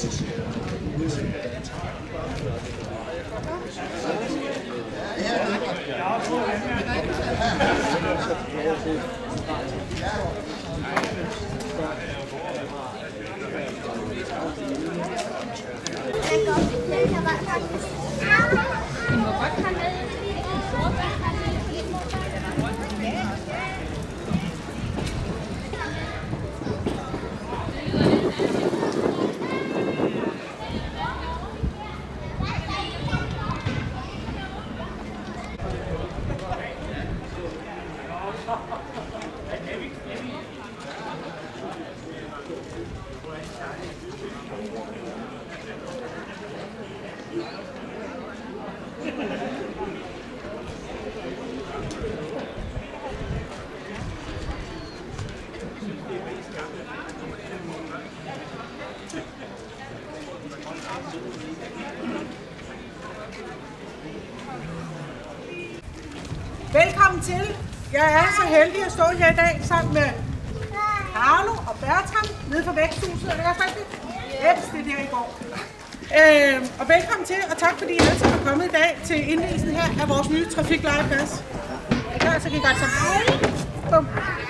Velkommen til. Jeg er så heldig at stå her i dag sammen med Carlo og Bertram nede fra Væksthuset. Er det også rigtigt? Yes, det er der i går. Og velkommen til, og tak fordi I alle sammen er kommet i dag til indvielsen her af vores nye trafiklegeplads. Er I klar, så kan I godt sammen. Bum.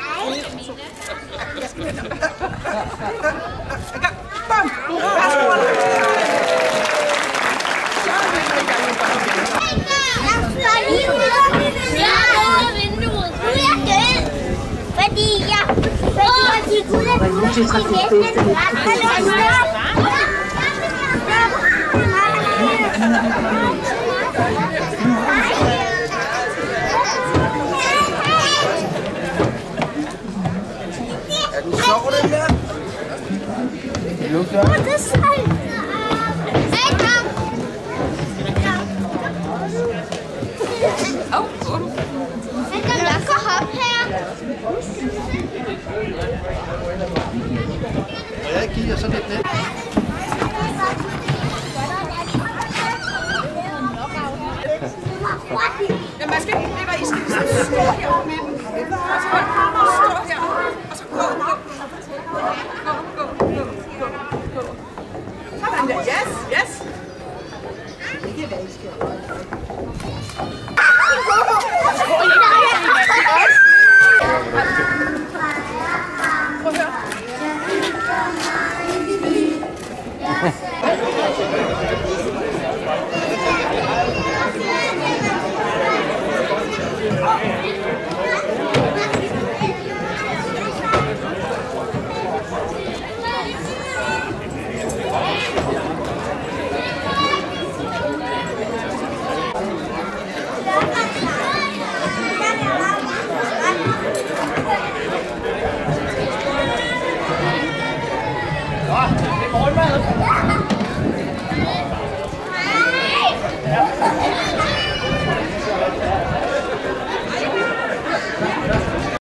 Jeg skal vente. Bum. Er den sjov, den her? Hvor er det sejt? Jeg kan hoppe her. Og jeg giver sådan lidt net.